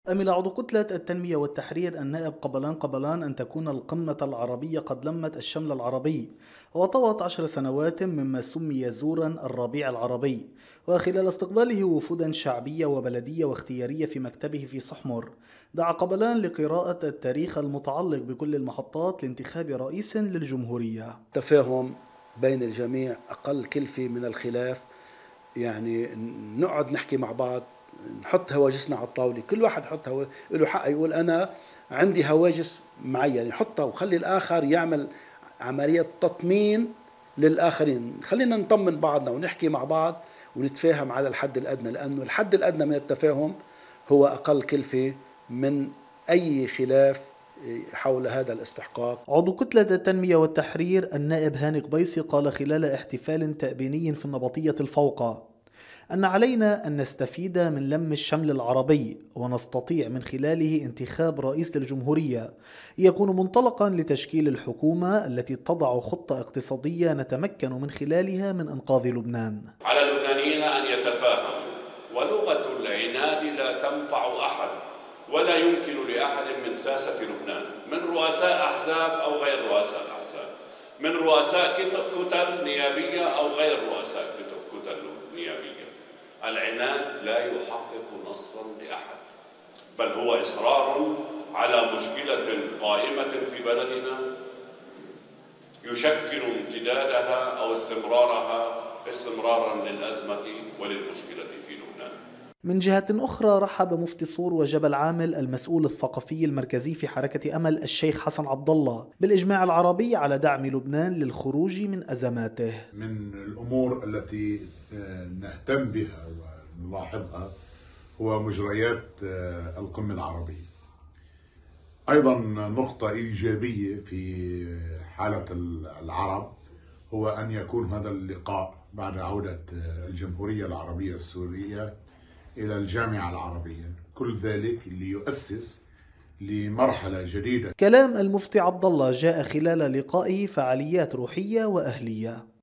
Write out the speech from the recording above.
أمل عضو كتلة التنمية والتحرير النائب قبلان أن تكون القمة العربية قد لمت الشمل العربي وطوت 10 سنوات مما سمي زورا الربيع العربي. وخلال استقباله وفودا شعبية وبلدية واختيارية في مكتبه في صحمر، دعا قبلان لقراءة التاريخ المتعلق بكل المحطات لانتخاب رئيس للجمهورية. تفاهم بين الجميع، أقل كلفة من الخلاف، يعني نقعد نحكي مع بعض، نحط هواجسنا على الطاولة، كل واحد يحط له حق يقول أنا عندي هواجس معينة يحطها، وخلي الآخر يعمل عملية تطمين للآخرين. خلينا نطمن بعضنا ونحكي مع بعض ونتفاهم على الحد الأدنى، لأنه الحد الأدنى من التفاهم هو أقل كلفة من أي خلاف حول هذا الاستحقاق. عضو كتلة التنمية والتحرير النائب هاني قبيسي قال خلال احتفال تأبيني في النبطية الفوقة أن علينا أن نستفيد من لم الشمل العربي ونستطيع من خلاله انتخاب رئيس للجمهورية يكون منطلقا لتشكيل الحكومة التي تضع خطة اقتصادية نتمكن من خلالها من إنقاذ لبنان. على اللبنانيين أن يتفاهموا، ولغة العناد لا تنفع أحد ولا يمكن لأحد من ساسة لبنان، من رؤساء أحزاب أو غير رؤساء أحزاب، من رؤساء كتل نيابية أو غير رؤساء كتل نيابية. العناد لا يحقق نصرا لأحد، بل هو إصرار على مشكلة قائمة في بلدنا يشكل امتدادها أو استمرارا للأزمة وللمشكلة في لبنان. من جهة أخرى، رحب مفتي صور وجبل عامل المسؤول الثقافي المركزي في حركة أمل الشيخ حسن عبد الله بالإجماع العربي على دعم لبنان للخروج من أزماته. من الأمور التي نهتم بها ونلاحظها هو مجريات القمة العربية. أيضا نقطة إيجابية في حالة العرب هو أن يكون هذا اللقاء بعد عودة الجمهورية العربية السورية إلى الجامعة العربية، كل ذلك ليؤسس لمرحلة جديدة. كلام المفتي عبد الله جاء خلال لقائه فعاليات روحية وأهلية.